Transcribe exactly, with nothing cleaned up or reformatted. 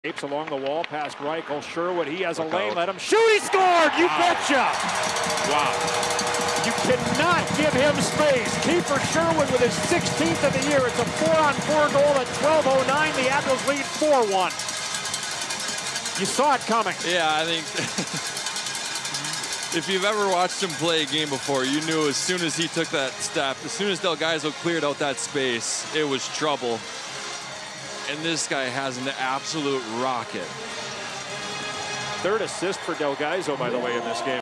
Apes along the wall past Reichel. Sherwood, he has a lane. Let him shoot. He scored. You wow. betcha. Wow. You cannot give him space. Kiefer Sherwood with his sixteenth of the year. It's a four-on-four goal at twelve oh nine. The Admirals lead four one. You saw it coming. Yeah, I think if you've ever watched him play a game before, you knew as soon as he took that step, as soon as Del Gaizo cleared out that space, it was trouble. And this guy has an absolute rocket. Third assist for Del Gaizo, by the way, in this game.